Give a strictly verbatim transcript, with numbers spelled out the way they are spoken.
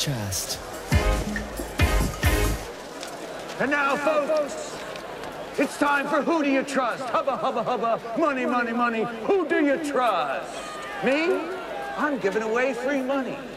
chest. And now, folks, it's time for Who Do You Trust? Hubba, hubba, hubba, money, money, money. Who do you trust? Me? I'm giving away free money.